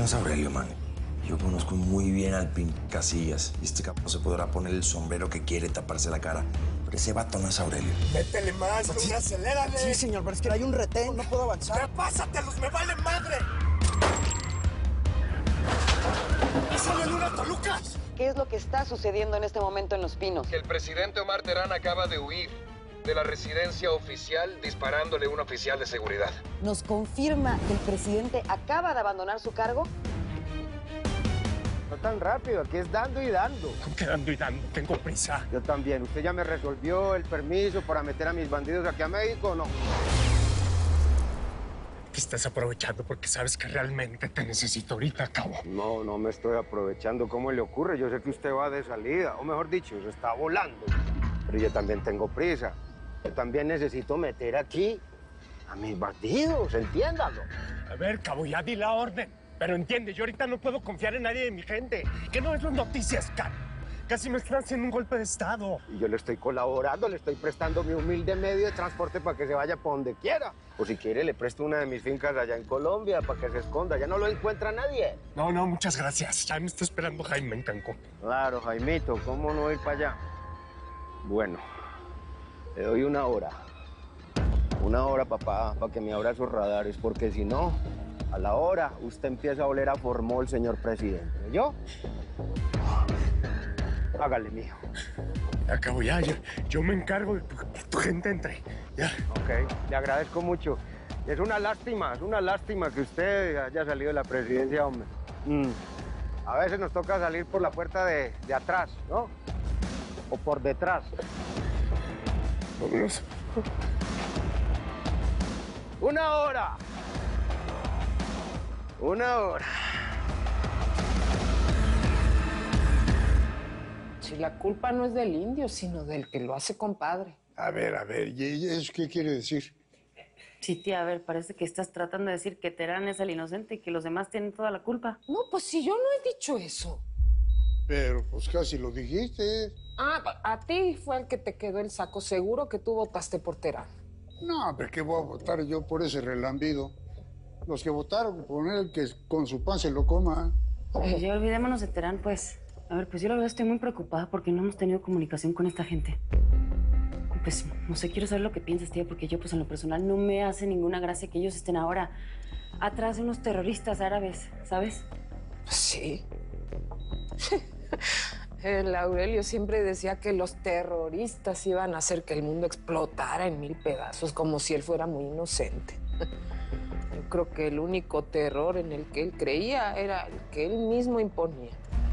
es Aurelio, man. Yo conozco muy bien al Pin Casillas y este cabrón se podrá poner el sombrero que quiere, taparse la cara. Pero ese vato no es Aurelio. Métele más, sí. Acelérale. Sí, señor, pero es que hay un retén, no puedo avanzar. ¡Ya pásatelos, me vale madre! ¡Sale una Tolucas! ¿Qué es lo que está sucediendo en este momento en Los Pinos? El presidente Omar Terán acaba de huir de la residencia oficial disparándole a un oficial de seguridad. ¿Nos confirma que el presidente acaba de abandonar su cargo? No tan rápido, aquí es dando y dando. ¿Cómo que dando y dando? Tengo prisa. Yo también. ¿Usted ya me resolvió el permiso para meter a mis bandidos aquí a México o no? Que estás aprovechando porque sabes que realmente te necesito ahorita, cabo. No, no me estoy aprovechando. ¿Cómo le ocurre? Yo sé que usted va de salida, o mejor dicho, se está volando. Pero yo también tengo prisa. Yo también necesito meter aquí a mis bandidos, entiéndalo. A ver, cabo, ya di la orden. Pero entiende, yo ahorita no puedo confiar en nadie de mi gente. Que no es las noticias, cabo. Casi me están haciendo un golpe de estado. Y yo le estoy colaborando, le estoy prestando mi humilde medio de transporte para que se vaya para donde quiera. O si quiere, le presto una de mis fincas allá en Colombia para que se esconda. Ya no lo encuentra nadie. No, muchas gracias. Ya me está esperando Jaime en Cancún. Claro, Jaimito, ¿cómo no ir para allá? Bueno, le doy una hora. Una hora, papá, para que me abra esos radares, porque si no, a la hora usted empieza a oler a formol, señor presidente. ¿Yo? Hágale, mijo. Acabo ya, yo me encargo de que tu gente entre. Ya. Ok, le agradezco mucho. Es una lástima que usted haya salido de la presidencia, hombre. A veces nos toca salir por la puerta de atrás, ¿no? O por detrás. Vámonos. ¡Una hora! ¡Una hora! Si la culpa no es del indio, sino del que lo hace compadre. A ver, ¿y eso qué quiere decir? Sí, tía, a ver, parece que estás tratando de decir que Terán es el inocente y que los demás tienen toda la culpa. No, pues si yo no he dicho eso. Pero pues casi lo dijiste. Ah, a ti fue el que te quedó el saco. Seguro que tú votaste por Terán. No, pero ¿qué voy a votar yo por ese relambido? Los que votaron por él, que con su pan se lo coma. Pues ya olvidémonos de Terán, pues. A ver, pues yo la verdad estoy muy preocupada porque no hemos tenido comunicación con esta gente. Pues, no sé, quiero saber lo que piensas, tía, porque yo, pues, en lo personal no me hace ninguna gracia que ellos estén ahora atrás de unos terroristas árabes, ¿sabes? Sí. El Aurelio siempre decía que los terroristas iban a hacer que el mundo explotara en 1000 pedazos, como si él fuera muy inocente. Yo creo que el único terror en el que él creía era el que él mismo imponía.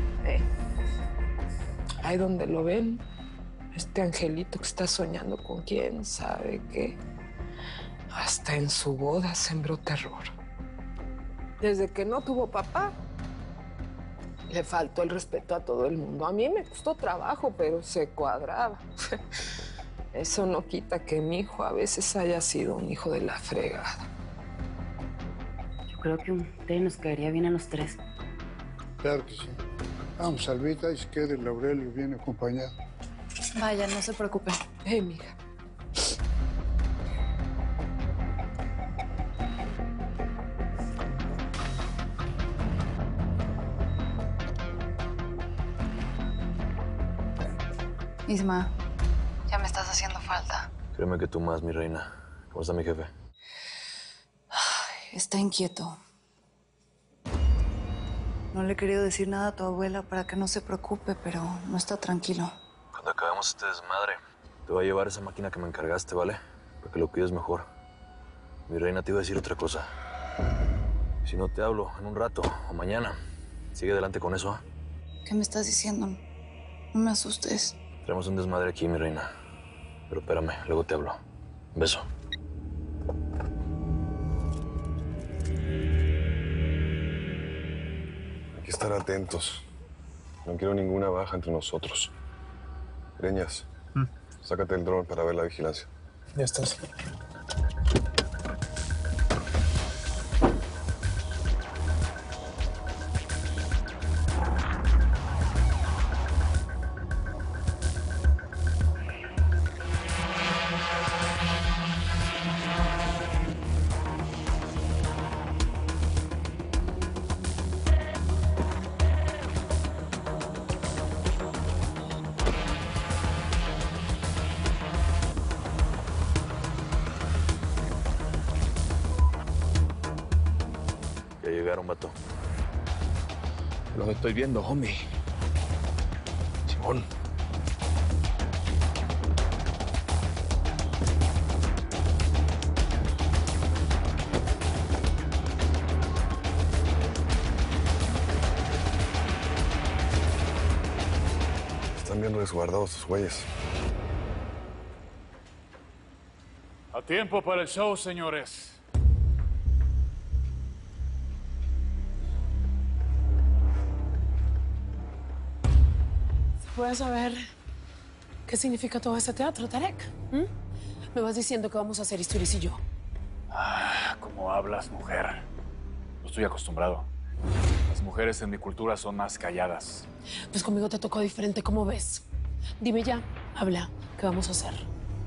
Ahí donde lo ven, este angelito que está soñando con quién sabe qué, hasta en su boda sembró terror. Desde que no tuvo papá, le faltó el respeto a todo el mundo. A mí me costó trabajo, pero se cuadraba. Eso no quita que mi hijo a veces haya sido un hijo de la fregada. Yo creo que un té nos caería bien a los tres. Claro que sí. Vamos, Salvita, y se quede el Aurelio bien acompañado. Vaya, no se preocupe. Mija. Isma, ya me estás haciendo falta. Créeme que tú más, mi reina. ¿Cómo está mi jefe? Está inquieto. No le he querido decir nada a tu abuela para que no se preocupe, pero no está tranquilo. Cuando acabemos este desmadre, te voy a llevar esa máquina que me encargaste, ¿vale? Para que lo cuides mejor. Mi reina, te iba a decir otra cosa. Si no te hablo en un rato o mañana, sigue adelante con eso, ¿ah? ¿Qué me estás diciendo? No me asustes. Traemos un desmadre aquí, mi reina. Pero espérame, luego te hablo. Un beso. Hay que estar atentos. No quiero ninguna baja entre nosotros. Greñas, sácate el dron para ver la vigilancia. Ya estás. llegaron, vato. Los estoy viendo, homie. Simón. Están bien resguardados sus güeyes. A tiempo para el show, señores. ¿Puedes saber qué significa todo este teatro, Tarek? Me vas diciendo que vamos a hacer Isturiz y yo. Ah, ¿cómo hablas, mujer? No estoy acostumbrado. Las mujeres en mi cultura son más calladas. Pues conmigo te tocó diferente, ¿cómo ves? Dime ya, habla, ¿qué vamos a hacer?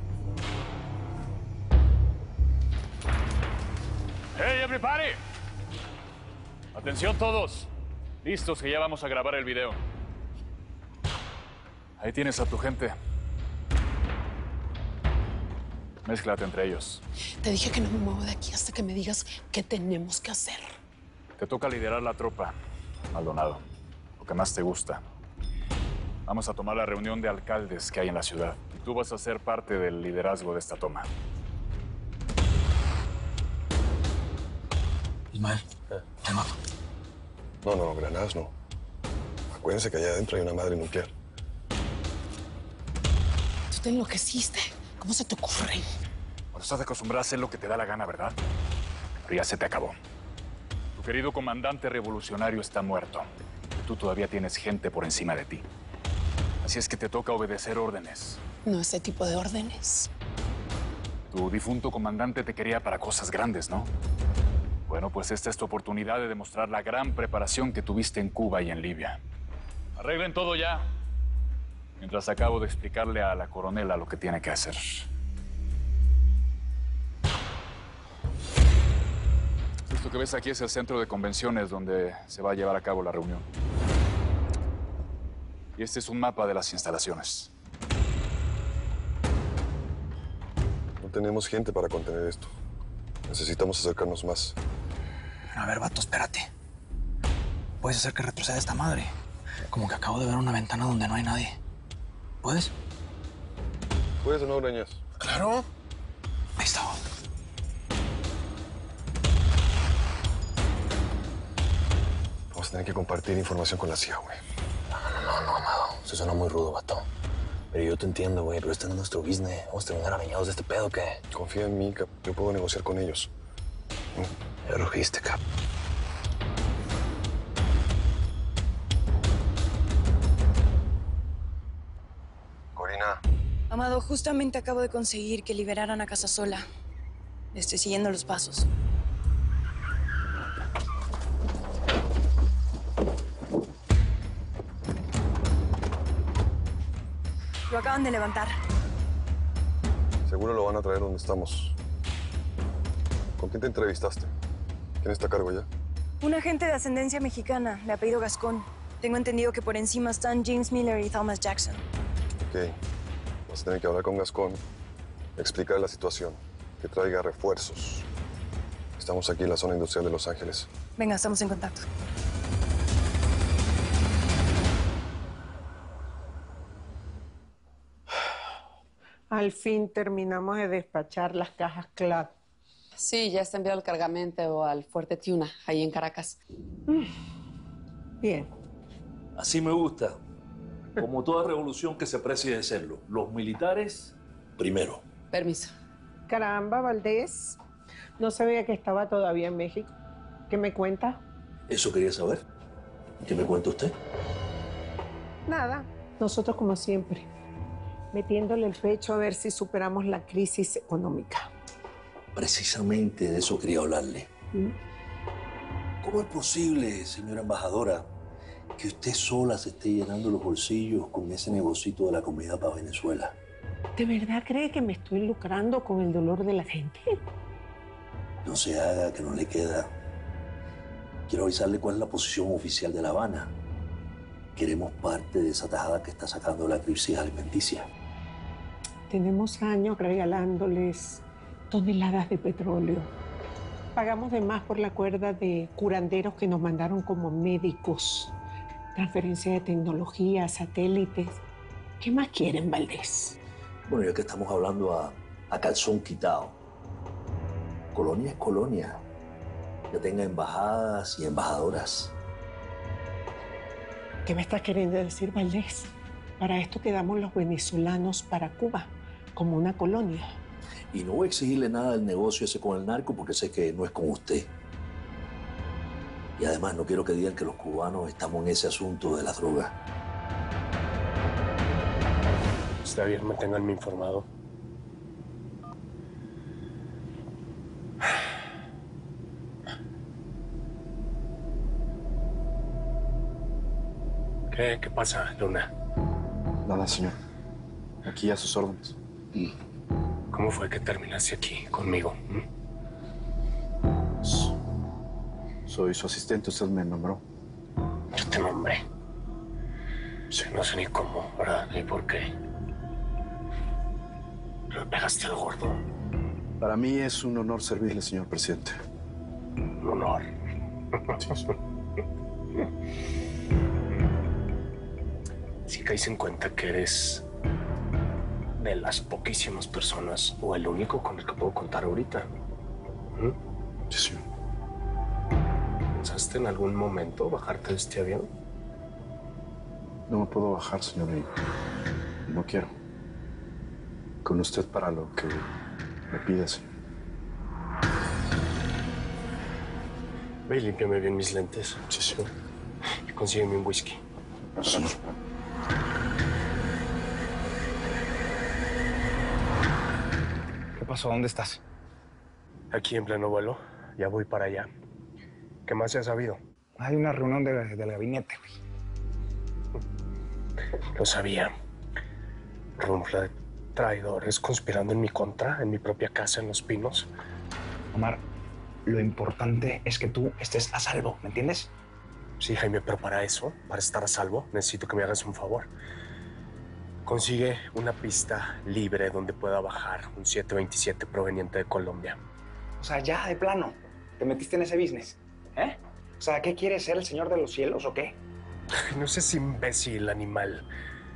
¡Hey, everybody! Atención todos. Listos, que ya vamos a grabar el video. Ahí tienes a tu gente. Mézclate entre ellos. Te dije que no me muevo de aquí hasta que me digas qué tenemos que hacer. Te toca liderar la tropa, Maldonado. Lo que más te gusta. Vamos a tomar la reunión de alcaldes que hay en la ciudad. Y tú vas a ser parte del liderazgo de esta toma. Ismael, te mato. No, granadas no. Acuérdense que allá adentro hay una madre nuclear. Tú te enloqueciste. ¿Cómo se te ocurre? Bueno, estás acostumbrado a hacer lo que te da la gana, ¿verdad? Pero ya se te acabó. Tu querido comandante revolucionario está muerto. Y tú todavía tienes gente por encima de ti. Así es que te toca obedecer órdenes. No ese tipo de órdenes. Tu difunto comandante te quería para cosas grandes, ¿no? Bueno, pues esta es tu oportunidad de demostrar la gran preparación que tuviste en Cuba y en Libia. Arreglen todo ya, mientras acabo de explicarle a la coronela lo que tiene que hacer. Esto que ves aquí es el centro de convenciones donde se va a llevar a cabo la reunión. Y este es un mapa de las instalaciones. No tenemos gente para contener esto. Necesitamos acercarnos más. A ver, vato, espérate. ¿Puedes hacer que retroceda esta madre? Como que acabo de ver una ventana donde no hay nadie. ¿Puedes? ¿Puedes o no, Greñas? Claro. Ahí está. Vamos a tener que compartir información con la CIA, güey. No, Amado. Eso suena muy rudo, vato. Pero yo te entiendo, güey, pero este no es nuestro business. Vamos a terminar arañados de este pedo, ¿qué? Confía en mí, Cap. Yo puedo negociar con ellos. Ya rugiste, Cap. Corina. Amado, justamente acabo de conseguir que liberaran a Casasola. Le estoy siguiendo los pasos. Lo acaban de levantar. Seguro lo van a traer donde estamos. ¿Con quién te entrevistaste? ¿Quién está a cargo ya? Un agente de ascendencia mexicana, de apellido Gascón. Tengo entendido que por encima están James Miller y Thomas Jackson. Ok. Vas a tener que hablar con Gascón, explicar la situación, que traiga refuerzos. Estamos aquí en la zona industrial de Los Ángeles. Venga, estamos en contacto. Al fin terminamos de despachar las cajas CLAD. Sí, ya está enviado al cargamento al Fuerte Tiuna, ahí en Caracas. Bien. Así me gusta. Como toda revolución que se precie de serlo. Los militares, primero. Permiso. Caramba, Valdés. No sabía que estaba todavía en México. ¿Qué me cuenta? Eso quería saber. ¿Qué me cuenta usted? Nada. Nosotros como siempre. Metiéndole el pecho a ver si superamos la crisis económica. Precisamente de eso quería hablarle. ¿Cómo es posible, señora embajadora, que usted sola se esté llenando los bolsillos con ese negocito de la comida para Venezuela? ¿De verdad cree que me estoy lucrando con el dolor de la gente? No se haga, que no le queda. Quiero avisarle cuál es la posición oficial de La Habana. Queremos parte de esa tajada que está sacando la crisis alimenticia. Tenemos años regalándoles toneladas de petróleo. Pagamos de más por la cuerda de curanderos que nos mandaron como médicos. Transferencia de tecnología, satélites. ¿Qué más quieren, Valdés? Bueno, ya que estamos hablando a calzón quitado. Colonia es colonia. Que tenga embajadas y embajadoras. ¿Qué me estás queriendo decir, Valdés? Para esto quedamos los venezolanos para Cuba, como una colonia. Y no voy a exigirle nada del negocio ese con el narco porque sé que no es con usted. Y además no quiero que digan que los cubanos estamos en ese asunto de la droga. Está bien, manténganme informado. ¿Qué pasa, Luna? Nada, señor. Aquí a sus órdenes. ¿Cómo fue que terminaste aquí conmigo? Soy su asistente, usted me nombró. Yo te nombré. Sí, no sé ni cómo, ¿verdad? Ni por qué. Pero pegaste al gordo. Para mí es un honor servirle, señor presidente. Un honor. Si caes en cuenta que eres de las poquísimas personas o el único con el que puedo contar ahorita. Sí, señor. ¿Pensaste en algún momento bajarte de este avión? No me puedo bajar, señor, y no quiero. Con usted para lo que me pide, señor. Ve y límpiame bien mis lentes. Sí, señor. Y consígueme un whisky. Señor. ¿Qué pasó? ¿Dónde estás? Aquí en pleno vuelo. Ya voy para allá. ¿Qué más se ha sabido? Hay una reunión del gabinete, güey. Lo sabía. Runfla, traidores conspirando en mi contra, en mi propia casa, en Los Pinos. Omar, lo importante es que tú estés a salvo, ¿me entiendes? Sí, Jaime, pero para eso, para estar a salvo, necesito que me hagas un favor. Consigue una pista libre donde pueda bajar un 727 proveniente de Colombia. O sea, ya de plano, te metiste en ese business, ¿eh? O sea, ¿qué quieres ser, el señor de los cielos o qué? No seas imbécil, animal.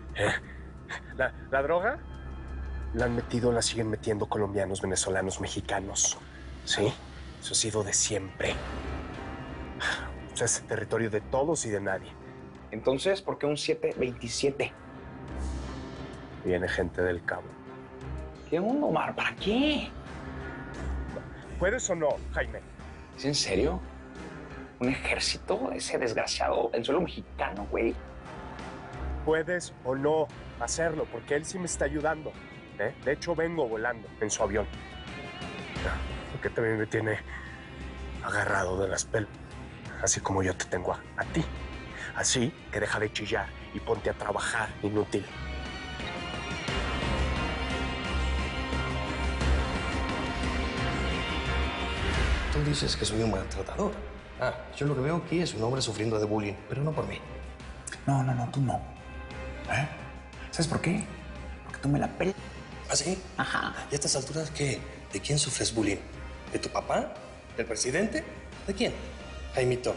La droga la han metido, la siguen metiendo colombianos, venezolanos, mexicanos. ¿Sí? Eso ha sido de siempre. O sea, es territorio de todos y de nadie. Entonces, ¿por qué un 727? Viene gente del Cabo. ¿Qué onda, Omar? ¿Para qué? ¿Puedes o no, Jaime? ¿Es en serio? ¿Un ejército? Ese desgraciado en suelo mexicano, güey. ¿Puedes o no hacerlo? Porque él sí me está ayudando. ¿Eh? De hecho, vengo volando en su avión. Porque también me tiene agarrado de las pelas. Así como yo te tengo a ti. Así que deja de chillar y ponte a trabajar, inútil. Tú dices que soy un maltratador. Yo lo que veo aquí es un hombre sufriendo de bullying, pero no por mí. No, tú no. ¿Eh? ¿Sabes por qué? Porque tú me la pelas. ¿Ah, sí? Ajá. ¿Y a estas alturas qué? ¿De quién sufres bullying? ¿De tu papá? ¿Del presidente? ¿De quién? Jaimito.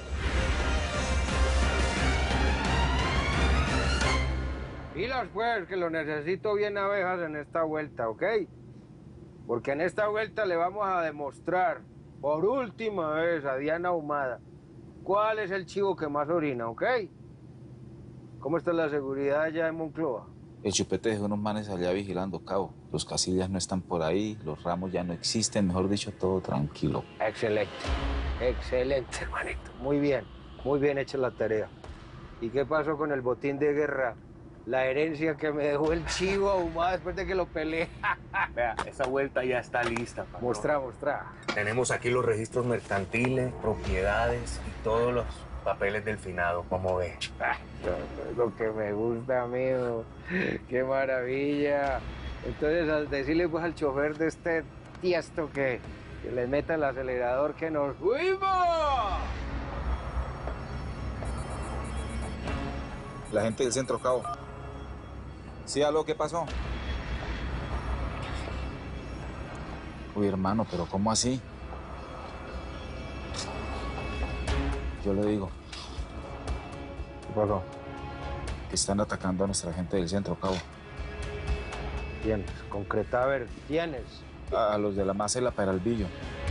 Pilas, pues, que lo necesito bien abejas en esta vuelta, ¿ok? Porque en esta vuelta le vamos a demostrar, por última vez, a Diana Ahumada, cuál es el chivo que más orina, ¿ok? ¿Cómo está la seguridad allá en Moncloa? El chupete dejó unos manes allá vigilando, cabo. Los Casillas no están por ahí, los Ramos ya no existen, mejor dicho, todo tranquilo. Excelente, excelente, hermanito. Muy bien hecha la tarea. ¿Y qué pasó con el botín de guerra? La herencia que me dejó el chivo Ahumada después de que lo peleé. Vea, esa vuelta ya está lista, patrón. Mostra. Tenemos aquí los registros mercantiles, propiedades y todos los papeles del finado, como ve. Lo que me gusta, amigo. Qué maravilla. Entonces, al decirle pues al chofer de este tiesto que le meta el acelerador, que nos fuimos. La gente del centro, cabo. Sí, aló, ¿qué pasó? Uy, hermano, pero ¿cómo así? Yo le digo. ¿Qué pasó? Que están atacando a nuestra gente del centro, cabo. ¿Quiénes? Concreta, a ver, ¿quiénes? A los de la Masa y la Peralvillo.